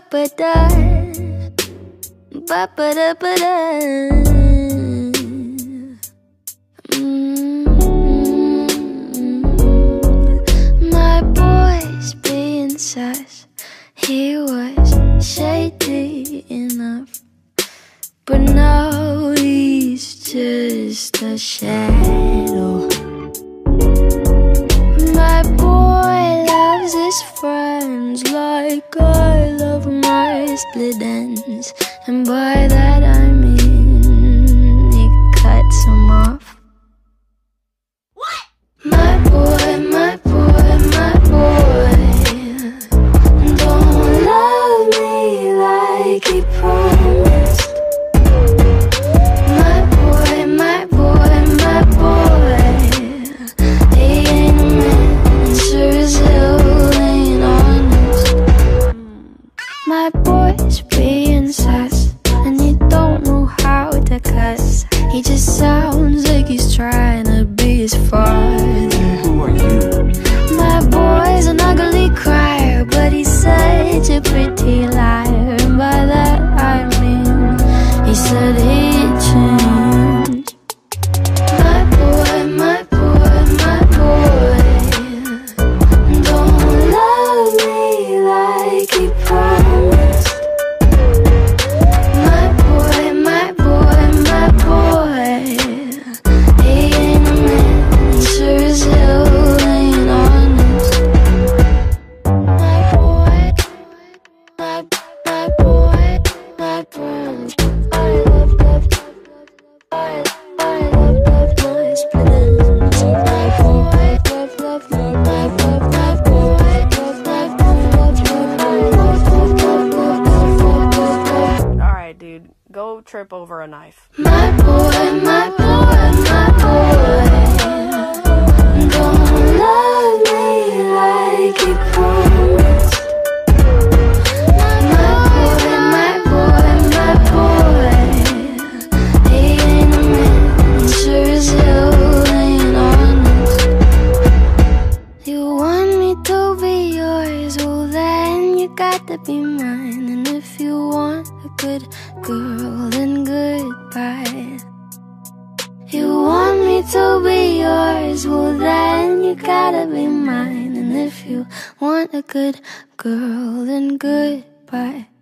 ba da, ba ba da ba da. My boy's being sus. He was shady enough, but now he's just a shadow. My boy loves his friends like I love my split ends, and by that I mean he cuts them off. What? My boy, my boy, my boy don't love me like he promised. My boy, my boy, my boy, he ain't a man, sure as hell ain't honest. My boy's being sus, and he don't know how to cuss. He just sounds like he's trying to be his father. Who are you? My boy's an ugly crier, but he's such a pretty liar, and by that I mean he said he'd change. My boy, my boy, my boy don't love me like he promised. My boy, my boy, my boy, he ain't a man, sure as hell ain't honest. My boy, my boy, my boy, I love my split ends. My boy, love my boy, Alright, dude, go trip over a knife. my boy, my boy, my boy don't love me like he promised. My boy, my boy, he ain't a man, sure as hell ain't honest. You want me to be yours, well then you got to be mine. And if you want a good girl, then goodbye. You want me to be yours, well then you gotta be mine. And if you want a good girl, then goodbye.